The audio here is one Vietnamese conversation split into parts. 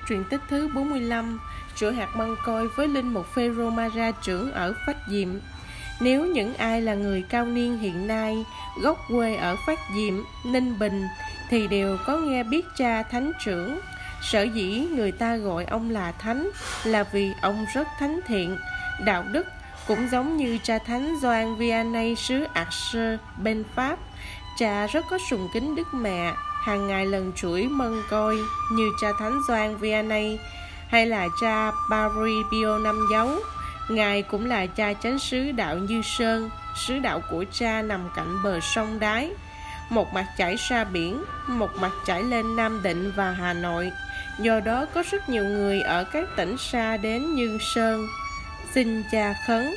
Truyện tích thứ 45. Chữa hạt măng côi với linh mục Phêrô Ma-ra trưởng ở Phách Diệm. Nếu những ai là người cao niên hiện nay, gốc quê ở Phách Diệm, Ninh Bình, thì đều có nghe biết cha thánh trưởng. Sở dĩ người ta gọi ông là thánh là vì ông rất thánh thiện, đạo đức, cũng giống như cha thánh Gioan Vianney xứ Acre bên Pháp. Cha rất có sùng kính Đức Mẹ, hàng ngày lần chuỗi mân côi như cha thánh Gioan Vianney, hay là cha Paris Pio Năm Dấu. Ngài cũng là cha chánh xứ đạo Như Sơn. Xứ đạo của cha nằm cạnh bờ sông Đái, một mặt chảy ra biển, một mặt chảy lên Nam Định và Hà Nội. Do đó có rất nhiều người ở các tỉnh xa đến Như Sơn xin cha khấn.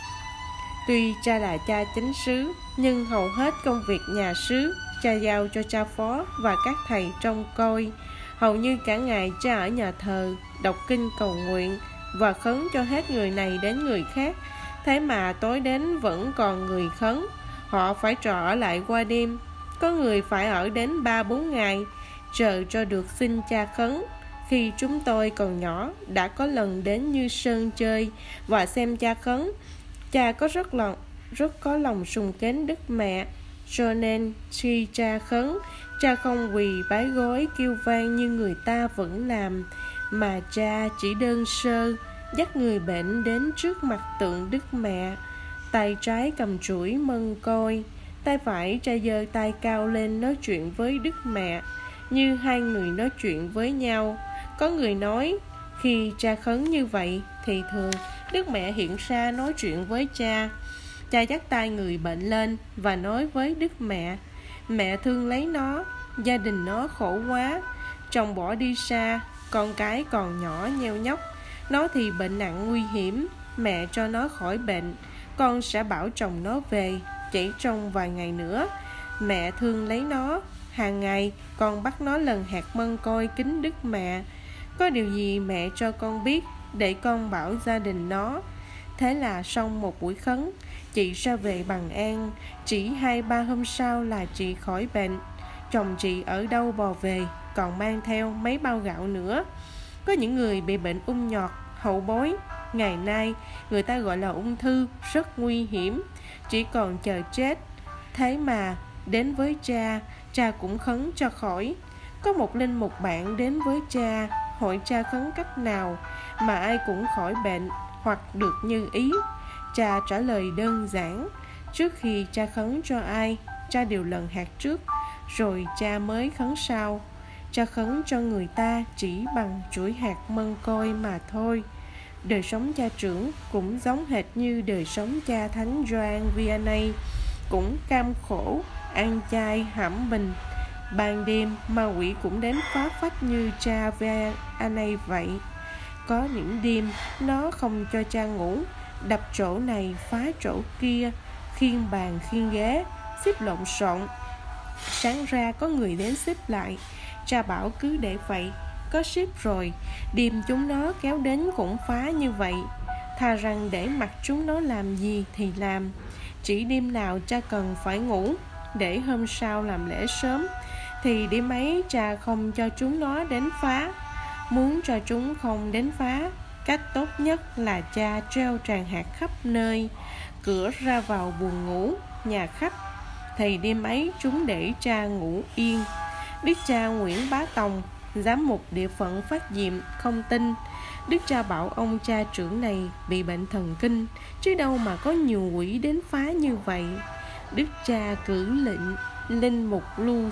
Tuy cha là cha chánh xứ, nhưng hầu hết công việc nhà xứ cha giao cho cha phó và các thầy trông coi. Hầu như cả ngày cha ở nhà thờ, đọc kinh cầu nguyện và khấn cho hết người này đến người khác. Thế mà tối đến vẫn còn người khấn. Họ phải trọ ở lại qua đêm. Có người phải ở đến 3-4 ngày chờ cho được xin cha khấn. Khi chúng tôi còn nhỏ, đã có lần đến Như Sơn chơi và xem cha khấn. Cha có rất có lòng sùng kính Đức Mẹ, cho nên khi cha khấn, cha không quỳ bái gối kêu vang như người ta vẫn làm, mà cha chỉ đơn sơ dắt người bệnh đến trước mặt tượng Đức Mẹ. Tay trái cầm chuỗi mân côi, tay phải cha giơ tay cao lên nói chuyện với Đức Mẹ, như hai người nói chuyện với nhau. Có người nói, khi cha khấn như vậy thì thường Đức Mẹ hiện ra nói chuyện với cha. Cha dắt tay người bệnh lên và nói với Đức Mẹ, mẹ thương lấy nó, gia đình nó khổ quá, chồng bỏ đi xa, con cái còn nhỏ nheo nhóc, nó thì bệnh nặng nguy hiểm, mẹ cho nó khỏi bệnh, con sẽ bảo chồng nó về, chỉ trong vài ngày nữa, mẹ thương lấy nó. Hàng ngày con bắt nó lần hạt mân côi kính Đức Mẹ, có điều gì mẹ cho con biết để con bảo gia đình nó. Thế là xong một buổi khấn, chị ra về bằng an. Chỉ 2-3 hôm sau là chị khỏi bệnh. Chồng chị ở đâu bò về, còn mang theo mấy bao gạo nữa. Có những người bị bệnh ung nhọt, hậu bối. Ngày nay người ta gọi là ung thư, rất nguy hiểm, chỉ còn chờ chết. Thế mà đến với cha, cha cũng khấn cho khỏi. Có một linh mục bạn đến với cha, hỏi cha khấn cách nào mà ai cũng khỏi bệnh hoặc được như ý. Cha trả lời đơn giản, trước khi cha khấn cho ai, cha đều lần hạt trước, rồi cha mới khấn sau. Cha khấn cho người ta chỉ bằng chuỗi hạt mân côi mà thôi. Đời sống cha trưởng cũng giống hệt như đời sống cha thánh Gioan Vianney, cũng cam khổ, ăn chay hãm bình. Ban đêm ma quỷ cũng đến phá phách như cha Vianney vậy. Có những đêm nó không cho cha ngủ, đập chỗ này phá chỗ kia, khiêng bàn khiêng ghế, xếp lộn xộn. Sáng ra có người đến xếp lại, cha bảo cứ để vậy, có xếp rồi, đêm chúng nó kéo đến cũng phá như vậy. Thà rằng để mặc chúng nó làm gì thì làm, chỉ đêm nào cha cần phải ngủ, để hôm sau làm lễ sớm, thì đêm ấy cha không cho chúng nó đến phá. Muốn cho chúng không đến phá, cách tốt nhất là cha treo tràn hạt khắp nơi, cửa ra vào buồng ngủ, nhà khách, thì đêm ấy chúng để cha ngủ yên. Đức cha Nguyễn Bá Tòng, giám mục địa phận Phách Diệm, không tin. Đức cha bảo ông cha trưởng này bị bệnh thần kinh, chứ đâu mà có nhiều quỷ đến phá như vậy. Đức cha cử lệnh linh mục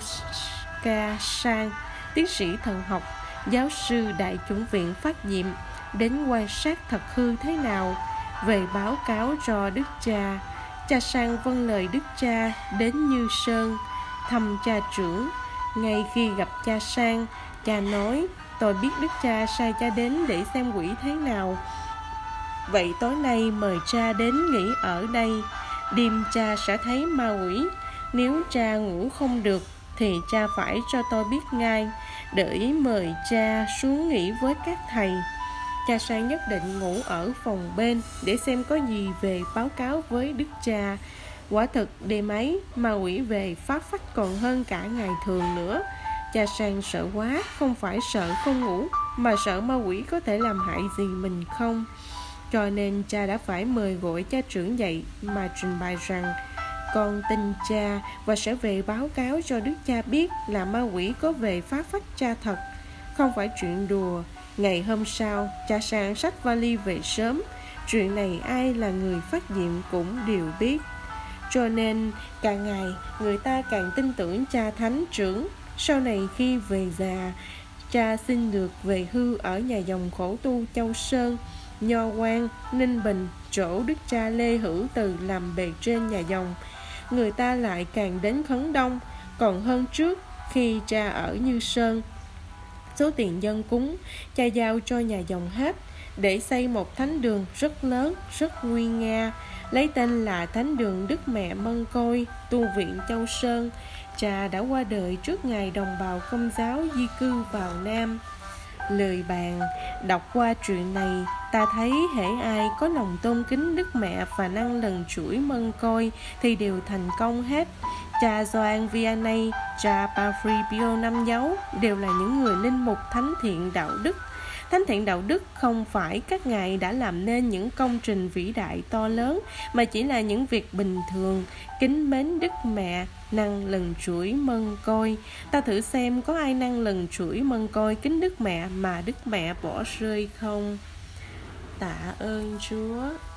Luca Sang, tiến sĩ thần học, giáo sư Đại chủng viện Phách Diệm, đến quan sát thật hư thế nào, về báo cáo cho Đức cha. Cha Sang vâng lời Đức cha đến Như Sơn thăm cha trưởng. Ngay khi gặp cha Sang, cha nói, tôi biết Đức cha sai cha đến để xem quỷ thế nào, vậy tối nay mời cha đến nghỉ ở đây, đêm cha sẽ thấy ma quỷ. Nếu cha ngủ không được thì cha phải cho tôi biết ngay, để mời cha xuống nghỉ với các thầy. Cha Sang nhất định ngủ ở phòng bên để xem có gì về báo cáo với Đức cha. Quả thực đêm ấy ma quỷ về phá phách còn hơn cả ngày thường nữa. Cha Sang sợ quá, không phải sợ không ngủ mà sợ ma quỷ có thể làm hại gì mình không. Cho nên cha đã phải mời gọi cha trưởng dậy mà trình bày rằng con tin cha và sẽ về báo cáo cho đức cha biết là ma quỷ có về phá phách cha thật, không phải chuyện đùa. Ngày hôm sau, cha sang xách vali về sớm. Chuyện này ai là người phát diệm cũng đều biết. Cho nên càng ngày người ta càng tin tưởng cha thánh trưởng. Sau này khi về già, cha xin được về hưu ở nhà dòng khổ tu Châu Sơn, Nho Quan, Ninh Bình, chỗ đức cha Lê Hữu Từ làm bề trên nhà dòng. Người ta lại càng đến khấn đông, còn hơn trước khi cha ở Như Sơn. Số tiền dân cúng, cha giao cho nhà dòng hết để xây một thánh đường rất lớn, rất nguy nga, lấy tên là Thánh đường Đức Mẹ Mân Côi, tu viện Châu Sơn. Cha đã qua đời trước ngày đồng bào Công giáo di cư vào Nam. Lời bàn đọc qua chuyện này, ta thấy hễ ai có lòng tôn kính Đức Mẹ và năng lần chuỗi Mân Côi thì đều thành công hết. Cha Gioan Vianney, cha Padre Pio Năm Dấu đều là những người linh mục thánh thiện đạo đức. Thánh thiện đạo đức không phải các ngài đã làm nên những công trình vĩ đại to lớn, mà chỉ là những việc bình thường, kính mến Đức Mẹ, năng lần chuỗi Mân Côi. Ta thử xem có ai năng lần chuỗi Mân Côi kính Đức Mẹ mà Đức Mẹ bỏ rơi không? Tạ ơn Chúa.